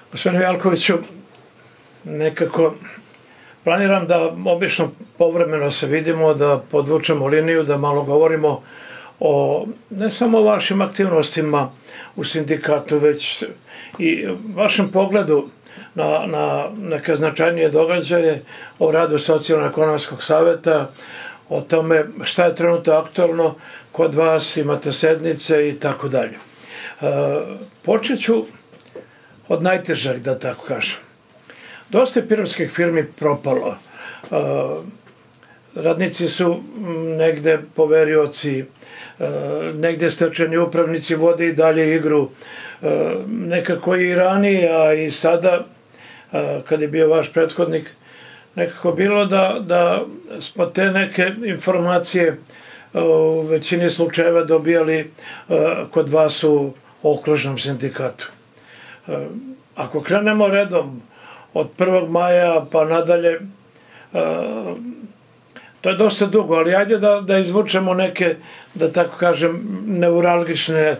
Gospodine Jankoviću, nekako planiram da obično povremeno se vidimo, da podvučemo liniju, da malo govorimo o ne samo vašim aktivnostima u sindikatu, već i vašem pogledu na neke značajnije događaje, o radu Socijalno-ekonomskog saveta, o tome šta je trenutno aktualno kod vas, imate sednice i tako dalje. Počet ću od najtežeg, da tako kažem. Dosta je pirotskih firmi propalo. Radnici su negde poverioci, negde stečajni upravnici vode i dalje igru. Nekako i ranije, a i sada, kad je bio vaš prethodnik, nekako bilo da smo te neke informacije u većini slučajeva dobijali kod vas u okružnom sindikatu. Ako krenemo redom od 1. maja pa nadalje, to je dosta dugo, ali ajde da izvučemo neke, da tako kažem, neuralgične,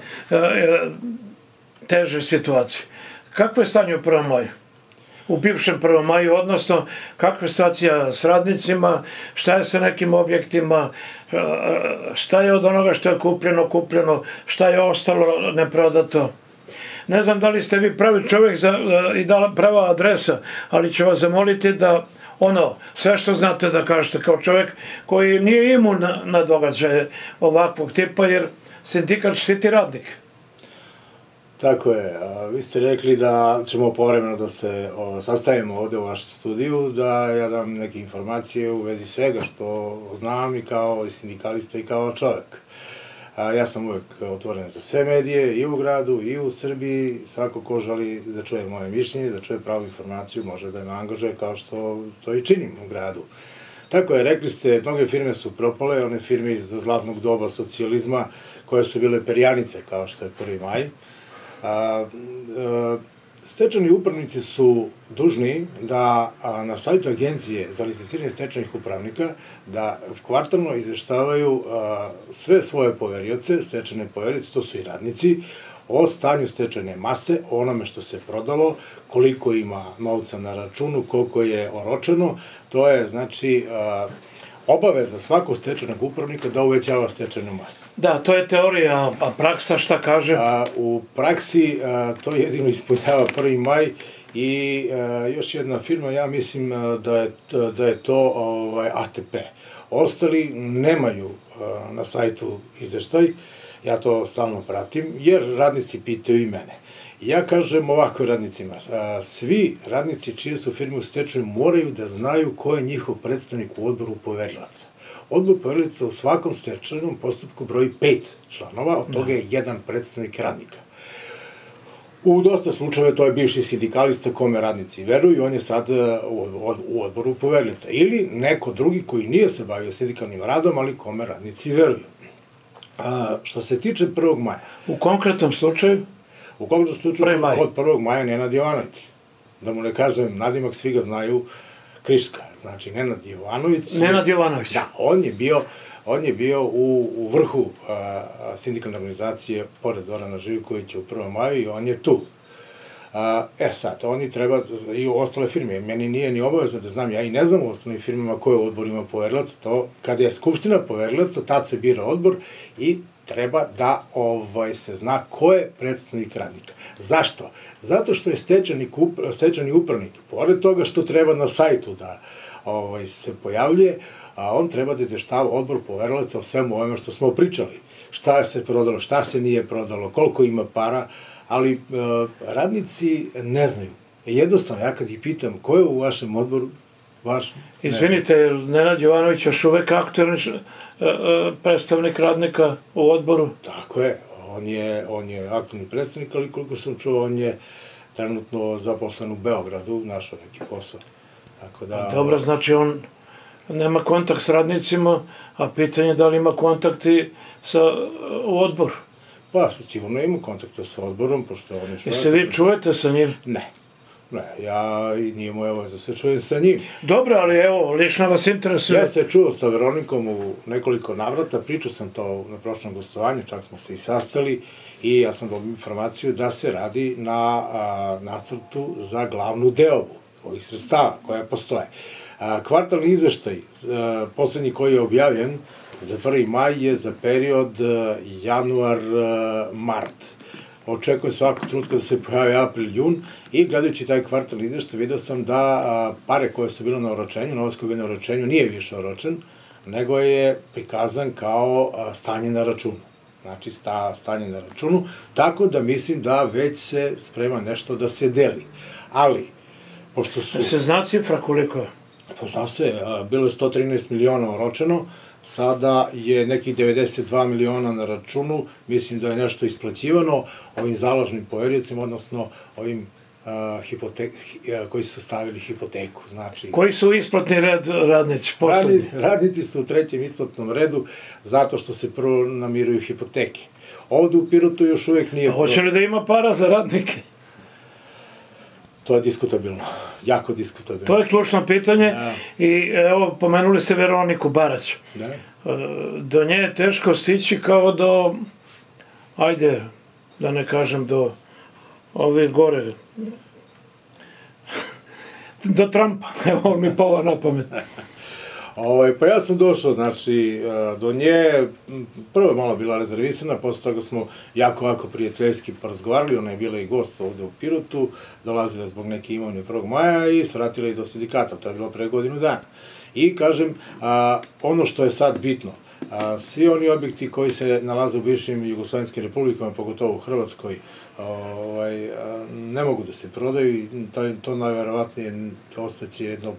teže situacije. Kakvo je stanje u 1. maju? U bivšem 1. maju, odnosno kakva je situacija s radnicima, šta je sa nekim objektima, šta je od onoga što je kupljeno, šta je ostalo neprodato. Ne znam da li ste vi pravi čovjek i prava adresa, ali ću vas zamoliti da sve što znate da kažete kao čovjek koji nije imun na događaje ovakvog tipa, jer sindikat štiti radnike. Tako je. Vi ste rekli da ćemo povremeno da se sastavimo ovde u vašem studiju, da ja dam neke informacije u vezi svega što znam i kao sindikalista i kao čovjek. Ja sam uvek otvoren za sve medije, i u gradu, i u Srbiji. Svako ko želi da čuje moje mišljenje, da čuje pravu informaciju, može da me angažuje kao što to i činim u gradu. Tako je, rekli ste, mnoge firme su propale, one firme iz zlatnog doba socijalizma, koje su bile perjanice, kao što je 1. maj. Stečajni upravnici su dužni da na sajtu Agencije za licenciranje stečajnih upravnika da kvartalno izveštavaju sve svoje poverioce, stečajne poverioce, to su i radnici, o stanju stečajne mase, o onome što se prodalo, koliko ima novca na računu, koliko je oročeno. To je, znači, obaveza svakog stečajnog upravnika da uvećava stečajnu masu. Da, to je teorija, a praksa šta kaže? U praksi to jedino ispunjava 1. maj i još jedna firma, ja mislim da je to ATP. Ostali nemaju na sajtu izveštaj, ja to stalno pratim, jer radnici pitaju i mene. Ja kažem ovako radnicima, svi radnici čije su firme u stečaju moraju da znaju ko je njihov predstavnik u odboru poverilaca. Odbor poverilaca u svakom stečajnom postupku broji 5 članova, od toga je 1 predstavnik radnika. U dosta slučajeva to je bivši sindikalista kome radnici veruju, on je sad u odboru poverilaca. Ili neko drugi koji nije se bavio sindikalnim radom, ali kome radnici veruju. Što se tiče 1. maja... U konkretnom slučaju? U konkretnom slučaju kod 1. maja Nenad Jovanović. Da mu ne kažem, nadimak svi ga znaju, Kriška. Znači, Nenad Jovanović... Nenad Jovanović. Da, on je bio u vrhu sindikalne organizacije pored Zorana Živkovića u 1. maju i on je tu. Sad, oni treba, i ostale firme, meni nije ni obaveza da znam, ja i ne znam u ostalim firmama koje odbor ima poverilaca, to kada je skupština poverilaca, tad se bira odbor i treba da se zna ko je predstavnik radnika. Zašto? Zato što je stečajni upravnik, pored toga što treba na sajtu da se pojavljuje, on treba da izveštava odbor poverilaca o svemu ovome što smo pričali. Šta se prodalo, šta se nije prodalo, koliko ima para, ali radnici ne znaju. Jednostavno, ja kad ih pitam ko je u vašem odboru, Izvinite, Nenad Jovanović još uvek aktuelni predstavnik radnika u odboru? Tako je, on je aktuelni predstavnik, ali koliko sam čuo, on je trenutno zaposlen u Beogradu, našao neki posao. Dobro, znači on nema kontakt s radnicima, a pitanje je da li ima kontakti u odboru? Pa, sigurno ima kontakta sa odborom, pošto on je... I se vi čujete sa njim? Ne. Ne, ja i nije moja obaveza da se čujem sa njim. Dobro, ali evo, lično vas interesuje. Ja se čuo sa Veronikom u nekoliko navrata, pričao sam to na prošlom gostovanju, čak smo se i sastali i ja sam dobio informaciju da se radi na nacrtu za glavnu deobu ovih sredstava koja postoje. Kvartalni izveštaj, poslednji koji je objavljen za 1. maj je za period januar-mart. Očekujem svakog trenutka da se pojavi april-jun i gledajući taj kvartalni izveštaj vidio sam da pare koje su bile na oročenju, novac koji je bio na oročenju nije više oročen, nego je prikazan kao stanje na računu. Znači stanje na računu, tako da mislim da već se sprema nešto da se deli. Ali, pošto su... Se zna cifra koliko je? Pozna se, bilo je 113 miliona oročeno, sada je nekih 92 miliona na računu, mislim da je nešto isplaćivano ovim založnim poveriocima, odnosno ovim koji su stavili hipoteku. Znači, koji su isplatni red radnici? Radnici su u 3. isplatnom redu zato što se prvo namiruju hipoteke. Ovde u Pirotu još uvek nije... Hoće li da ima para za radnike? To je diskutabilno, jako diskutabilno. To je ključno pitanje i evo, pomenuli ste Veroniku Barać. Do nje je teško stići kao do, ajde, da ne kažem do ove gore, do Trumpa, evo mi pova na pamet. Pa ja sam došao, znači, do nje, prvo je malo bila rezervisana, posle toga smo jako prijateljski porazgovarali, ona je bila i gost ovde u Pirotu, dolazila zbog neke imovine 1. maja i svratila i do sindikata, to je bilo pre godinu dana. I kažem, ono što je sad bitno, svi oni objekti koji se nalaze u bivšim jugoslovenskim republikama, pogotovo u Hrvatskoj, ne mogu da se prodaju i to najverovatnije ostaće jedno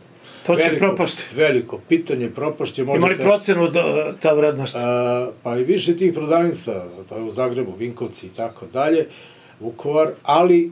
veliko pitanje, propašće. Ima li procenu ta vrednost? Pa i više tih prodavnica, to je u Zagrebu, Vinkovci i tako dalje, Vukovar, ali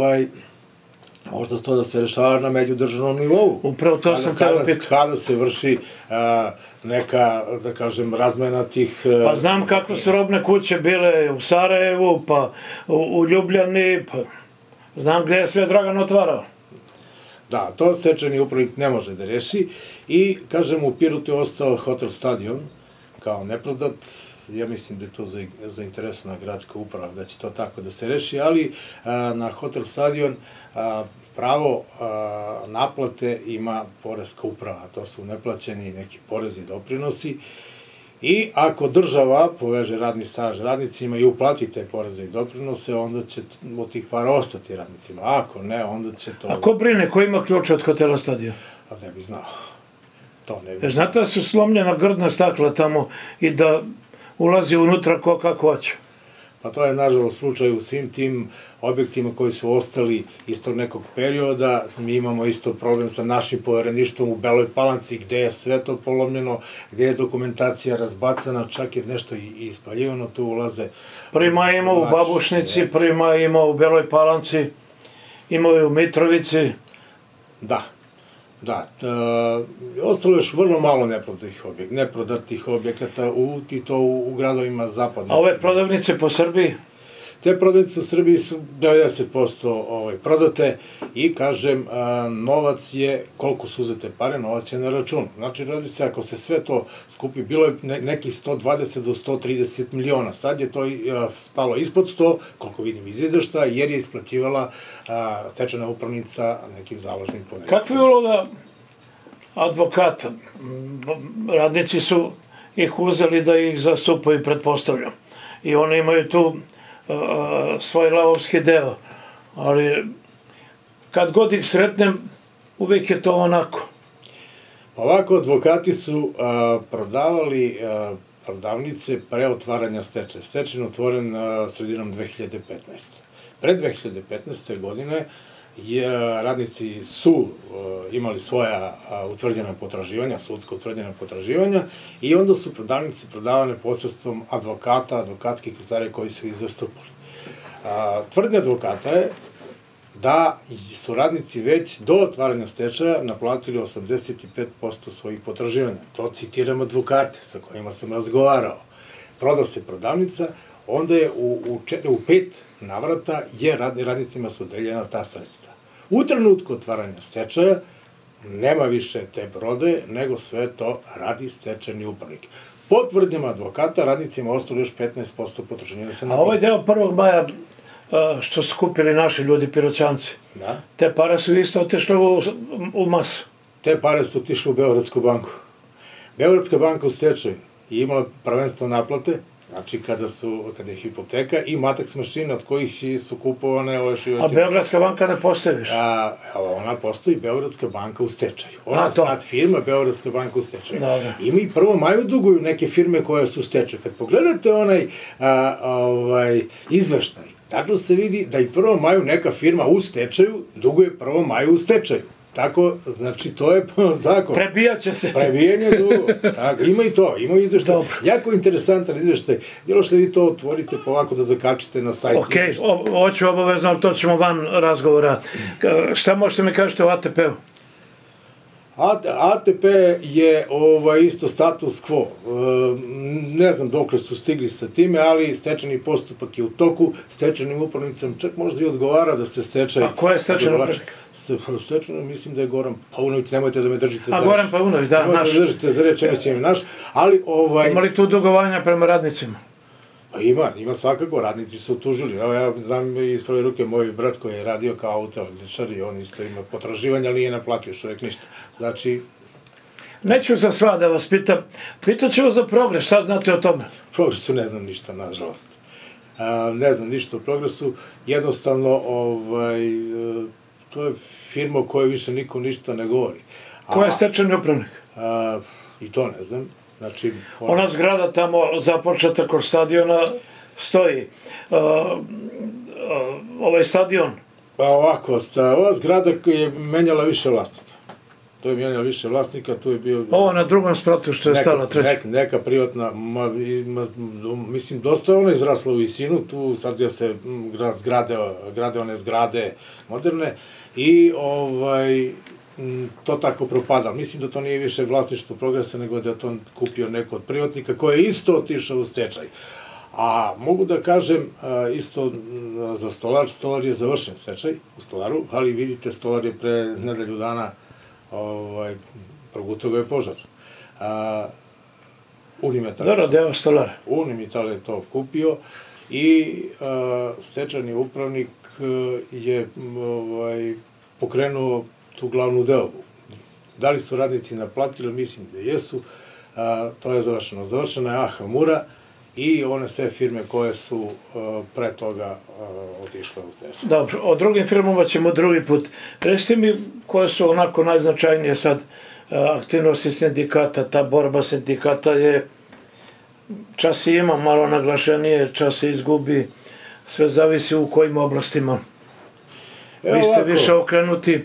možda to da se rešava na međudržavnom nivou. Upravo to sam teo pitao. Kada se vrši neka, da kažem, razmena tih... Pa znam kako su robne kuće bile u Sarajevu, pa u Ljubljani, pa znam gde je sve Dragan otvarao. Da, to stečajni upravnik ne može da reši i, kažem, u Pirotu je ostao Hotel Stadion kao neprodat. Ja mislim da je to zainteresovana gradska uprava, da će to tako da se reši, ali na Hotel Stadion pravo naplate ima poreska uprava, to su neplaćeni neki porezi i doprinosi. I ako država poveže radni staž radnicima i uplati te poreze i doprinose, onda će od tih para ostati radnicima. Ako ne, onda će to... A ko brine? Ko ima ključ od Hotela Stadion? A ne bi znao. To ne bi znao. Znate da su slomljena grdna stakla tamo i da ulazi unutra ko kako hoće? Pa to je, nažalost, slučaj u svim tim objektima koji su ostali iz tog nekog perioda. Mi imamo isto problem sa našim povereništvom u Beloj Palanci, gde je sve to polomljeno, gde je dokumentacija razbacana, čak je nešto i ispaljivano, tu ulaze... Prima ima u Babušnici, prima ima u Beloj Palanci, ima i u Mitrovici. Da. Da, ostalo je još vrlo malo neprodatih objekata i to u gradovima zapadne. A ove prodavnice po Srbiji? Te prodavnice u Srbiji su 90% prodate i, kažem, novac je, koliko su uzete pare, novac je na računu. Znači, radi se, ako se sve to skupi, bilo je nekih 120 do 130 miliona. Sad je to spalo ispod 100, koliko vidim iz izveštaja, jer je isplaćivala stečajna upravnica nekim založnim poveriocima. Kakva je uloga advokata? Radnici su ih uzeli da ih zastupaju, pretpostavljam. I oni imaju tu svoj lavovski deo, ali kad god ih sretnem, uvijek je to onako. Ovako, advokati su prodavali prodavnice pre otvaranja stečaja. Stečaj je otvoren sredinom 2015. Pre 2015. godine radnici su imali svoja utvrđena potraživanja, sudsko utvrđena potraživanja i onda su prodavnice prodavane posredstvom advokata, advokatskih kancelarija koji su ih zastupali. Tvrdnja advokata je da su radnici već do otvaranja stečaja naplatili 85% svojih potraživanja. To citiram advokate sa kojima sam razgovarao. Prodao se prodavnica, onda je u 5 navrata radnicima su deljena ta sredstva. U trenutku otvaranja stečaja nema više te prodaje, nego sve to radi stečajni upravnik. Po tvrdnjama advokata, radnicima ostalo još 15% potraživanja da se naplati. A ovaj deo 1. maja što su kupili naši ljudi, Piroćanci, te pare su isto otišle u masu. Te pare su otišle u Beogradsku banku. Beogradska banka u stečaju je imala prvenstvo naplate, znači kada je hipoteka i mateks mašine od kojih su kupovane ove šivaće. A Beogradska banka ne postoji više? Ona postoji, Beogradska banka u stečaju. Ona je sad firma Beogradska banka u stečaju. I mi 1. maju duguju neke firme koje su u stečaju. Kad pogledate onaj izveštaj, tačno se vidi da i 1. maju neka firma u stečaju duguje 1. maju u stečaju. Tako, znači, to je zakon. Prebijaće se. Prebijanje dugo. Ima i to, ima izveštaj. Jako interesantan izveštaj. Bilo što vi to otvorite pa ovako da zakačite na sajt. Ok, hoću obavezno, ali to ćemo van razgovora. Šta možete mi kažete o ATP-u? ATP je isto status quo. Ne znam dokle su stigli sa time, ali stečajni postupak je u toku. Stečajnim upravnicama čak možda i odgovara da se stečaj... A ko je stečajni upravnik? Stečajni, mislim da je Goran Paunović, nemojte da me držite za reč. A Goran Paunović, da, naš. Nemojte da me držite za reč, mislim naš, ali... Ima li tu dugovanja prema radnicima? Ima svakako, radnici su tužili. Evo ja znam iz prve ruke moj brat koji je radio kao autoelektričar i on isto ima potraživanja, ali nije naplatio još uvijek ništa. Znači... Neću za sva da vas pitam. Pitaću vas za Progres, šta znate o tome? Progresu ne znam ništa, nažalost. Ne znam ništa o Progresu. Jednostavno, to je firma o kojoj više niko ništa ne govori. Ko je stečajni upravnik? I to ne znam. Ona zgrada tamo započeta kod stadiona stoji. Ovaj stadion? Pa ovako, ova zgrada je menjala više vlasnika. To je menjala više vlasnika, tu je bio... Ovo na drugom spratu što je stala treća? Neka privatna, mislim, dosta je ona izrasla u visinu, tu sad gdje se grade one zgrade moderne i to tako propada. Mislim da to nije više vlasništvo Progresa, nego da je to kupio neko od privatnika koji je isto otišao u stečaj. A mogu da kažem isto za Stolar, Stolar je završen stečaj u Stolaru, ali vidite, Stolar je pre nedelju dana progutao ga je požar. Dobro, deo Stolara. Unimetal je to kupio i stečajni upravnik je pokrenuo tu glavnu deobu. Da li su radnici naplatili? Mislim da jesu. To je završeno. Završena je AH Mura i one sve firme koje su pre toga otišle u stečaj. Dobro, o drugim firmama ćemo drugi put. Recite mi koje su onako najznačajnije sad aktivnosti sindikata, ta borba sindikata je čas i ima malo naglašenije, čas se izgubi, sve zavisi u kojim oblastima. Vi ste više okrenuti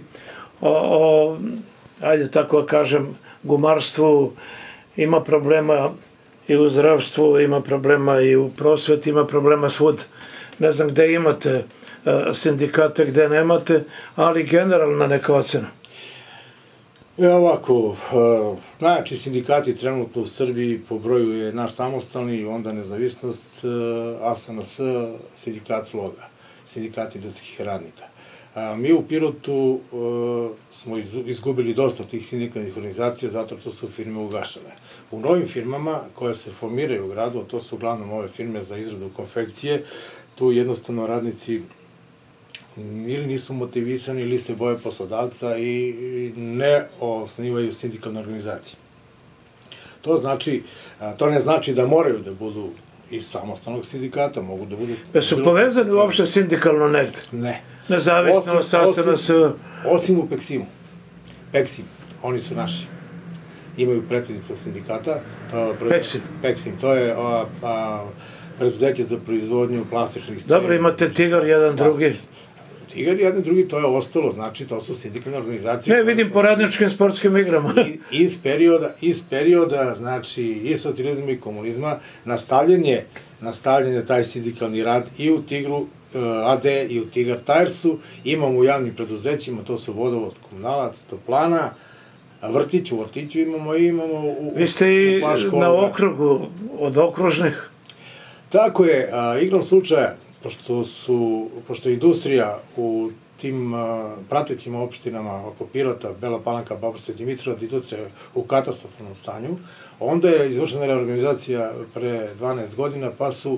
ajde tako da kažem, gumarstvu, ima problema i u zdravstvu, ima problema i u prosveti, ima problema svud. Ne znam gde imate sindikate, gde nemate, ali generalna neka ocena. Ovako, najjači sindikati trenutno u Srbiji po broju je naš samostalni, onda Nezavisnost, ASNS, sindikat Sloga, sindikat industrijskih radnika. Mi u Pirotu smo izgubili dosta tih sindikalnih organizacija zato što su firme ugašene. U novim firmama koje se formiraju u gradu, to su uglavnom ove firme za izradu konfekcije, tu jednostavno radnici ili nisu motivisani ili se boje poslodavca i ne osnivaju sindikalne organizacije. To ne znači da moraju da budu iz samostalnog sindikata, mogu da budu... Su povezani uopšte sindikalno negde? Ne. Nezavisno, SNS... Osim u Peksimu. Peksim, oni su naši. Imaju predsjednicu sindikata. Peksim? Peksim, to je preduzeće za proizvodnju plastičnih cevi. Dobro, imate Tigar, jedan drugi. Tigar, jedan drugi, to je ostalo, znači to su sindikalne organizacije. Ne, vidim po radničkim sportskim igrama. Iz perioda, znači, i socijalizma i komunizma, nastavljen je taj sindikalni rad i u Tigru, AD i u Tigar Tiresu, imamo u javnim preduzećima, to su Vodovod, Komunalac, Toplana, Vrtić, u Vrtiću imamo i imamo u... Vi ste i na okrugu, od okružnih? Tako je, igrom slučaja, pošto je industrija u tim pratećim opštinama oko Pirota, Bela Palanka, Babušnica, Dimitrov, Industrija u katastrofalnom stanju. Onda je izvršena reorganizacija pre 12 godina, pa su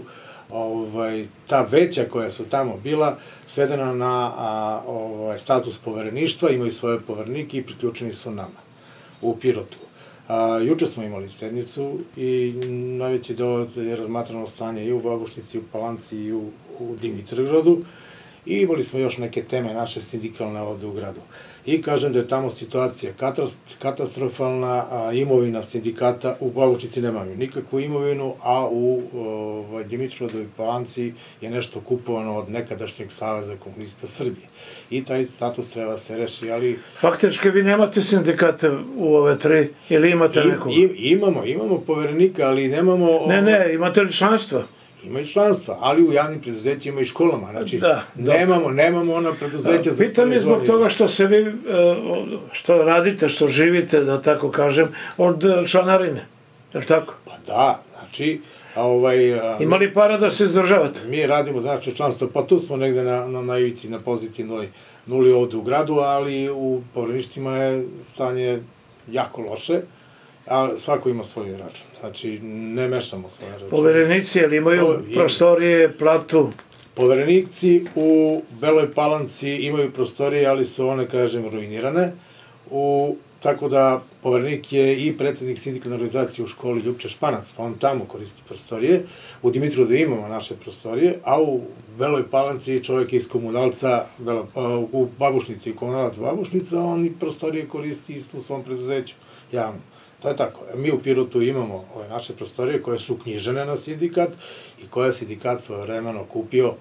ta veća koja su tamo bila svedena na status povereništva, imaju svoje poverenike i priključeni su nama u Pirotu. Juče smo imali sednicu i najveći deo je razmatrano stanje i u Babušnici, i u Palanci, i u Dimitrovgradu. I imali smo još neke teme naše sindikalne ovde u gradu. I kažem da je tamo situacija katastrofalna, imovina sindikata u Babušnici nemaju nikakvu imovinu, a u Dimitrovgradu i Palanci je nešto kupovano od nekadašnjeg Saveza komunista Srbije. I taj status treba se reši, ali... Faktički vi nemate sindikate u ove tri, ili imate nekoga? Imamo poverenika, ali nemamo... Ne, imate li članstva? Ima i članstva, ali u javnim preduzećima i školama. Znači, nemamo ona preduzeća za... Pitam je zbog toga što se vi, što radite, što živite, da tako kažem, od članarine. Je li tako? Pa da, znači... Ima li para da se izdržavate? Mi radimo, znači, članstvo, pa tu smo negde na ivici, na pozitivnoj nuli ovde u gradu, ali u povereništvima je stanje jako loše. Ali svako ima svoj račun. Znači, ne mešamo svoje račune. Poverenici, ali imaju prostorije, platu? Poverenici u Beloj Palanci imaju prostorije, ali su one, kažem, ruinirane. Tako da poverenik je i predsednik sindikalne organizacije u školi Ljupče Španac, pa on tamo koristi prostorije. U Dimitrovgradu imamo naše prostorije, a u Beloj Palanci čovjek iz Komunalca, u Babušnici i Komunalac Babušnica, on i prostorije koristi isto u svom preduzeću, javno. To je tako. Mi u Pirotu imamo ove naše prostorije koje su knjižene na sindikat i koje je sindikat svojevremeno kupio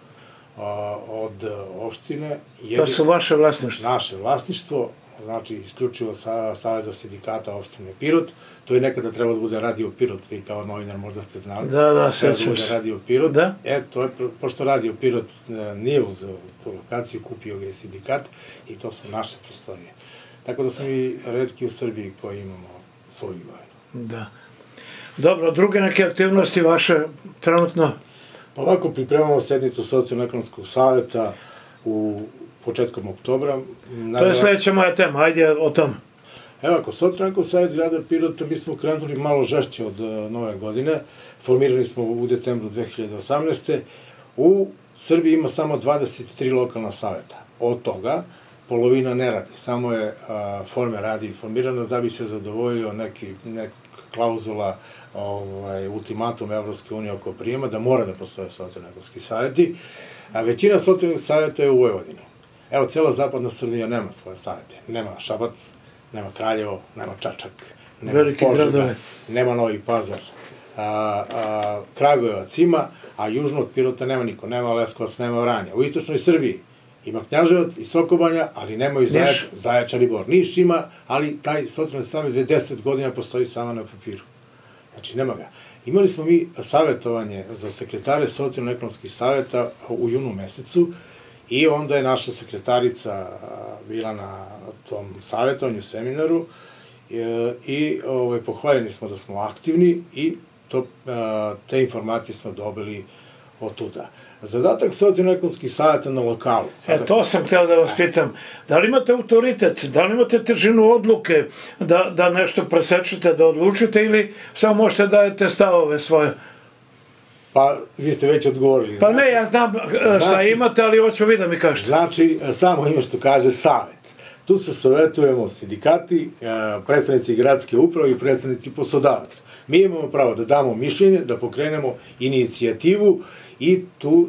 od opštine. To su vaše vlasništvo? Naše vlasništvo, znači isključivo Saveza sindikata opštine Pirot. To je nekada trebalo da bude Radio Pirot, vi kao novinar možda ste znali. Da, sećam se. Trebalo da bude Radio Pirot. Pošto Radio Pirot nije uzeo tu lokaciju, kupio ga je sindikat i to su naše prostorije. Tako da smo i retki u Srbiji koji imamo svoju imovinu. Da. Dobro, druge neke aktivnosti vaše trenutno? Pa ovako, pripremamo sednicu Socijalno-ekonomskog saveta u početkom oktobra. To je sledeća moja tema, ajde o tom. Evo, ako Socijalno-ekonomski savet grada Pirota, mi smo krenuli malo žešće od nove godine. Formirali smo u decembru 2018. U Srbiji ima samo 23 lokalna saveta. Od toga polovina ne radi, samo je forme radi i formirano da bi se zadovoljio neka klauzula, ultimatum Evropske unije oko prijema, da mora da postoje socijalno-ekonomski saveti, a većina socijalnih saveta je u Vojvodini. Evo, cela zapadna Srbija nema svoje savete. Nema Šabac, nema Kraljevo, nema Čačak, nema Požega, nema Novi Pazar. Kragujevac ima, a južno od Pirota nema niko, nema Leskovac, nema Vranja. U istočnoj Srbiji ima Knjaževac i Sokobanja, ali nemaju Zaječar i Bor. Niš ima, ali taj socijalni savet 10 godina postoji samo na papiru. Znači, nema ga. Imali smo mi savetovanje za sekretare socijalno-ekonomskih saveta u junu mesecu i onda je naša sekretarica bila na tom savetovanju, seminaru i pohvaljeni smo da smo aktivni i te informacije smo dobili od tuda. Zadatak socijalno-ekonomskih saveta na lokalu. To sam hteo da vas pitam. Da li imate autoritet, da li imate težinu odluke da nešto presečete, da odlučite ili samo možete dajete stavove svoje? Pa, vi ste već odgovorili. Pa ne, ja znam šta imate, ali hoću vi da mi kažete. Znači, samo ima što kaže savet. Tu se savjetujemo sindikati, predstavnici gradske uprave i predstavnici poslodavaca. Mi imamo pravo da damo mišljenje, da pokrenemo inicijativu i tu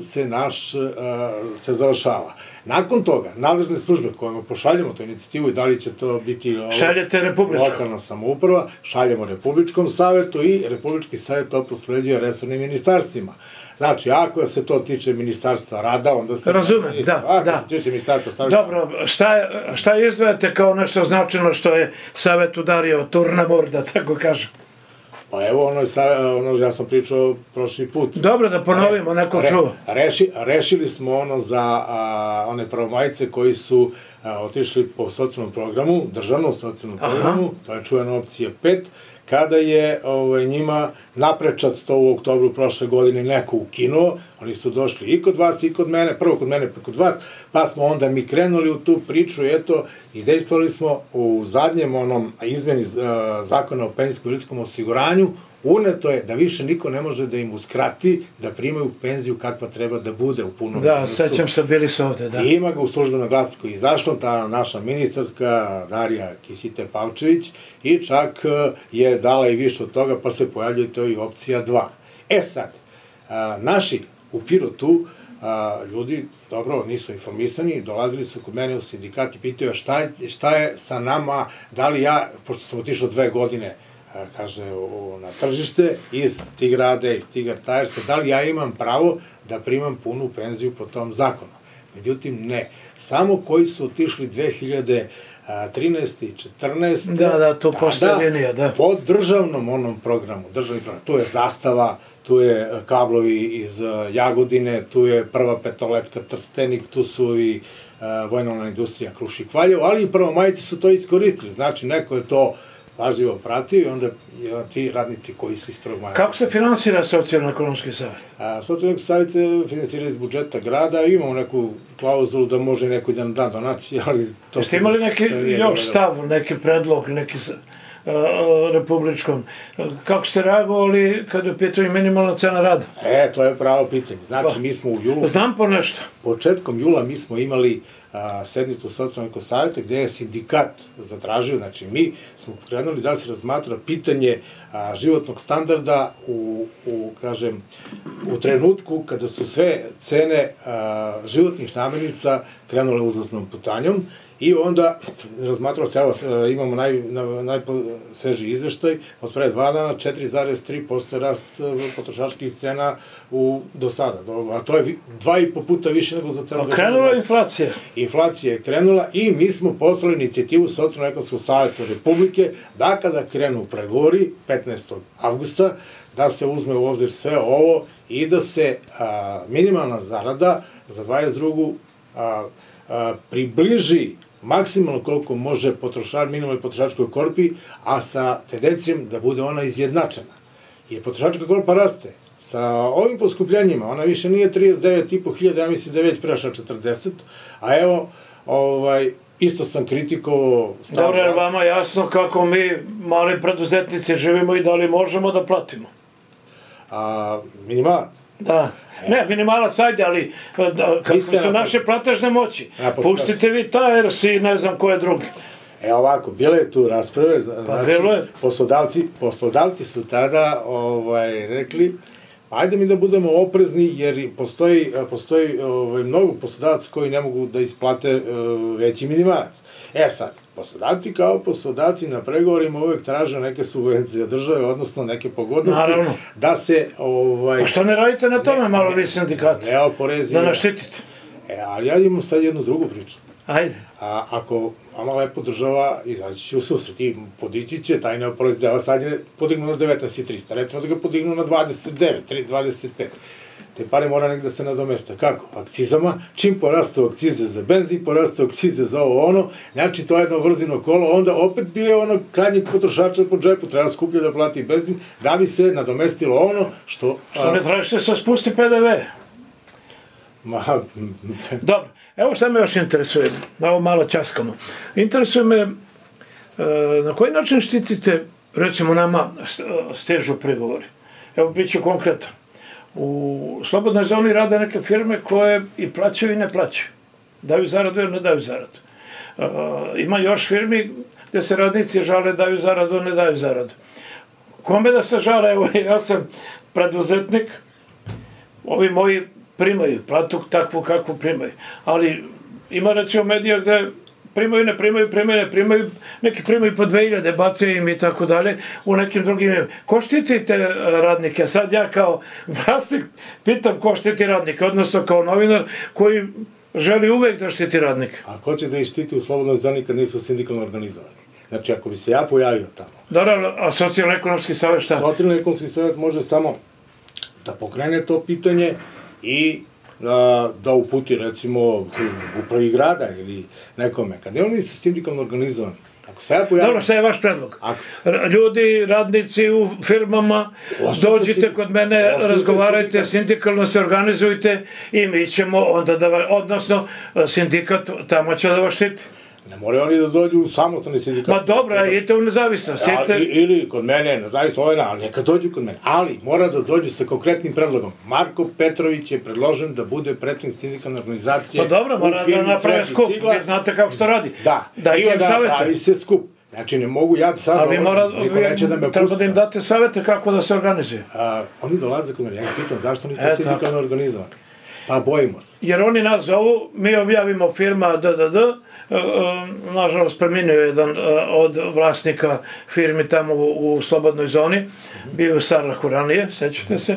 se završava. Nakon toga, nadležne službe kojima pošaljemo tu inicijativu i da li će to biti lokalna samouprava, šaljemo Republičkom savetu i Republički savet to prosleđuje resornim ministarstvima. Znači, ako se to tiče ministarstva rada, onda se... Razumem, da. Ako se tiče ministarstva saveta... Dobro, šta izdvajate kao nešto značajno što je savet udario Turnamor, da tako kažem? Pa evo, ja sam pričao prošli put. Dobro, da ponovimo, neko čuo. Rešili smo ono za one pravomajice koji su otišli po socijalnom programu, državnom socijalnom programu, to je čuvena opcija 5, kada je njima naprečac to u oktobru prošle godine neko ukinuo, oni su došli i kod vas i kod mene, prvo kod mene pa kod vas, pa smo onda mi krenuli u tu priču i eto, izdejstvovali smo u zadnjem izmeni zakona o penzijskom i invalidskom osiguranju, uneto je da više niko ne može da im uskrati da primaju penziju kakva treba da bude u punom iznosu. Da, sećam se, bili su ovde, da. I ima ga u službenom glasniku izašlo, ta naša ministarska Darija Kisite-Pavčević, i čak je dala i više od toga, pa se pojavljuje to i opcija 2. E sad, naši u Pirotu, ljudi, dobro, nisu informisani, dolazili su kod mene u sindikat i pitaju šta je sa nama, da li ja, pošto sam otišao 2 godine, kaže, na tržište, iz Tigrade, iz Tigar Tajersa, da li ja imam pravo da primam punu penziju po tom zakonu. Međutim, ne. Samo koji su otišli 2013. i 2014. Da, to postoje linija, da. Po državnom onom programu, državni program, tu je Zastava, tu je kablovi iz Jagodine, tu je Prva petoletka Trstenik, tu su i vojna industrija Krušik Valjevo, ali i prvomajci su to iskoristili. Znači, neko je to pažljivo pratio i onda ti radnici koji su iz prvog maja. Kako se finansira Socijalno-ekonomski savjet? Socijalno-ekonomski savjet se finansira iz budžeta grada, imamo neku klauzulu da može neko i da nam da donacije, ali to... Jeste imali neki još stav, neki predlog, neki republičkom? Kako ste reagovali kada je u pitanju minimalna cena rada? To je pravo pitanje. Znači, mi smo u julu... Znam po nešto. Početkom jula mi smo imali sednicu Socijalnog savjeta gde je sindikat zatražio, znači mi smo pokrenuli da se razmatra pitanje životnog standarda u trenutku kada su sve cene životnih namirnica krenule uzlaznom putanjom i onda razmatralo se, evo imamo najsvežiji izveštaj, od pre 2 dana 4,3% rast potrošačkih cena do sada, a to je 2,5 puta više nego za celo 2020. Krenula je inflacija. Inflacija je krenula i mi smo poslali inicijativu Socijalno-ekonomskog savjeta Republike da kada krenu pregovori 15. avgusta, da se uzme u obzir sve ovo i da se minimalna zarada za 22. približi maksimalno koliko može minimalnoj potrošačkoj korpi, a sa tendencijom da bude ona izjednačena. Jer potrošačka korpa raste. Sa ovim poskupljanjima, ona više nije 39.500, ja mislim da je već prešla 40, a evo, isto sam kritikovao... Dobro, je vama jasno kako mi, mali preduzetnici, živimo i da li možemo da platimo? Minimalac? Da. Ne, minimalac, ajde, ali kako su naše platežne moći? Pustite vi Tajers i ne znam koje drugi. Ovako, bile je tu rasprave, znači, poslodavci su tada rekli, ajde mi da budemo oprezni, jer postoji mnogo poslodavaca koji ne mogu da isplate veći minimalac. Sad, poslodavci kao poslodavci na pregovorima uvek traže neke subvencije države, odnosno neke pogodnosti, da se... A što ne radite na tome malo vi sindikati? Da nas štitite. Ali ja imam sad jednu drugu priču. Ajde. Ako vama lepo država izaći će u susret i podići će taj neoporezivi deo, sad je podignu na 19.300, recimo da ga podignu na 29, 25. Te pare mora negde se nadomesta. Kako? Akcizama. Čim porastu akcize za benzin, porastu akcize za ovo ono, znači to je jedno vrzino kolo, onda opet bio ono krajnjeg potrošača po džepu, treba skuplje da plati benzin, da bi se nadomestilo ono što... Što ne tražite se spusti PDV? Dobro, evo šta me još interesuje, ovo malo ćaskamo. Interesuje me na koji način štitite, recimo nama stežu pregovori. Evo, bit ću konkretan. U slobodnoj zoni rade neke firme koje i plaćaju i ne plaćaju. Daju zaradu ili ne daju zaradu. Ima još firmi gde se radnici žale daju zaradu, ne daju zaradu. Kome da se žale? Evo, ja sam preduzetnik, ovi moji primaju platu takvu kakvu primaju. Ali ima recimo medija gde primaju, ne primaju, neki primaju po 2000, bacaju im i tako dalje, u nekim drugim. Ko štiti te radnike? Sad ja kao vlasnik pitam ko štiti radnike, odnosno kao novinar koji želi uvek da štiti radnike. A ko će da ih štiti u slobodnoj zoni kad nisu sindikalno organizovani? Znači, ako bi se ja pojavio tamo... Dobro, a Socijalno-ekonomski savjet šta? Socijalno-ekonomski savjet može samo da pokrene to pitanje i da uputi, recimo, upravi grada ili nekome. Kad oni su sindikalno organizovani, ako se ja pojavim... Dobro, šta je vaš predlog? Ljudi, radnici u firmama, dođite kod mene, razgovarajte, sindikalno se organizujte i mi ćemo onda da, odnosno sindikat tamo će da vas štiti. Ne moraju oni da dođu u samostalni sindikat. Ma dobro, idete u nezavisnost. Ili kod mene, nezavisno, ali neka dođu kod mene. Ali mora da dođu sa konkretnim predlogom. Marko Petrović je predložen da bude predsednik sindikalne organizacije. Pa dobro, mora da naprave skup, vi znate kako se to radi. Da, i onda pravi se skup. Znači, ne mogu ja sad, niko neće da me pusti. Treba da im date savete kako da se organizuje. Oni dolaze kod mene, ja ih pitam zašto niste sindikalno organizovani. Pa bojimo se. Jer oni nas zovu, mi objavimo firma DDD, nažalost preminio je jedan od vlasnika firmi tamo u slobodnoj zoni, bio u Sarlahu ranije, sećate se,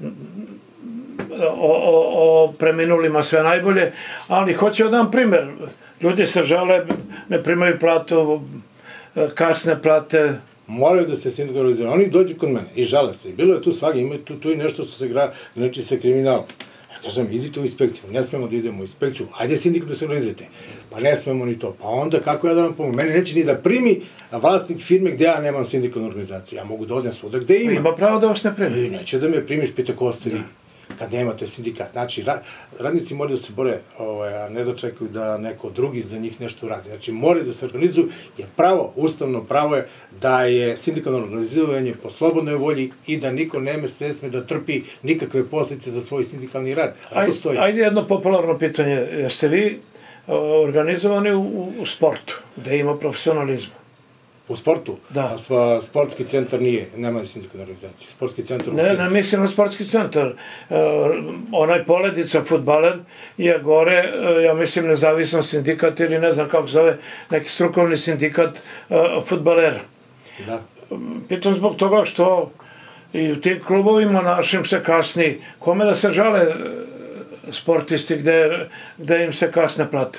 o preminulima sve najbolje, ali hoće odam primer, ljudi se žale, ne primaju platu, kasne plate. Moraju da se sindikalizuju, oni dođu kod mene i žale se, bilo je tu svega, ima tu i nešto što se greči sa kriminalom. Kažem, idite u inspekciju, ne smemo da idemo u inspekciju, ajde sindikat da se organizujete. Pa ne smemo ni to. Pa onda kako ja da vam pomogu? Mene neće ni da primi vlasnik firme gde ja nemam sindikalnu organizaciju. Ja mogu da odem svuda gde imam. Ima pravo da vas ne primi. Neće da me primiš, pita ko ste vi kad nemate sindikat. Znači, radnici moraju da se bore, a ne da čekaju da neko drugi za njih nešto uradi. Znači, moraju da se organizuju, jer pravo, ustavno pravo je da je sindikalno organizovanje po slobodnoj volji i da niko ne sme da trpi nikakve posljedice za svoj sindikalni rad. Ajde jedno popularno pitanje. Jeste vi organizovani u sportu, gde ima profesionalizma? U sportu? Da. Sportski centar nema sindikalne organizacije. Sportski centar... Ne mislim na sportski centar. Onaj Poledica, fudbaler, je gore, ja mislim, nezavisno sindikat ili ne znam kako zove, neki strukovni sindikat fudbalera. Da. Pitam zbog toga što i u tim klubovima našim se kasni. Kome da se žale sportisti gde im se kasne plate?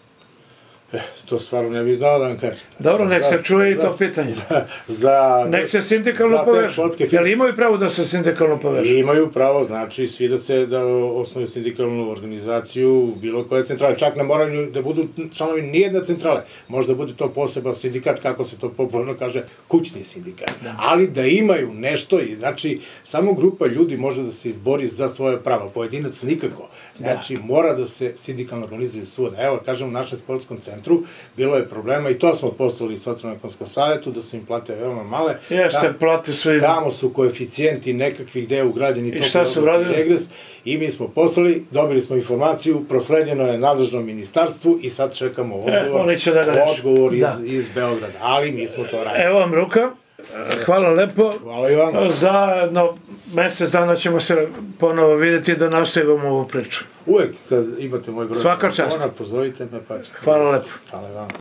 To stvarno ne bih znao da vam kažem. Dobro, nek se čuje i to pitanje. Nek se sindikalno povežu. Jel imaju pravo da se sindikalno povežu? Imaju pravo, znači svi da osnovu sindikalnu organizaciju bilo koje centrale. Čak ne moraju da budu članovi nijedne centrale. Možda bude to poseban sindikat, kako se to popularno kaže, kućni sindikat. Ali da imaju nešto, znači samo grupa ljudi može da se izbori za svoje prava. Pojedinac nikako. Znači mora da se sindikalno organizuju svuda. Evo, kažem, u našem sportskom centru bilo je problema i to smo poslali Socijalno-ekonomskom savetu, da su im plate veoma male. Jeste, plate su im... Tamo su koeficijenti nekakvih gde je ugrađeni i šta su radili? Regres i mi smo poslali, dobili smo informaciju, prosleđeno je nadležnom ministarstvu i sad čekamo odgovor iz Beograda, ali mi smo to radili. Evo vam ruka, hvala lepo. Hvala i vam. Za jedno mesec dana ćemo se ponovo vidjeti da nastavimo ovu priču. Uvek kad imate moj broj, svaka čast. pozovite me pa ćemo. Hvala lepo. Hvala i vam.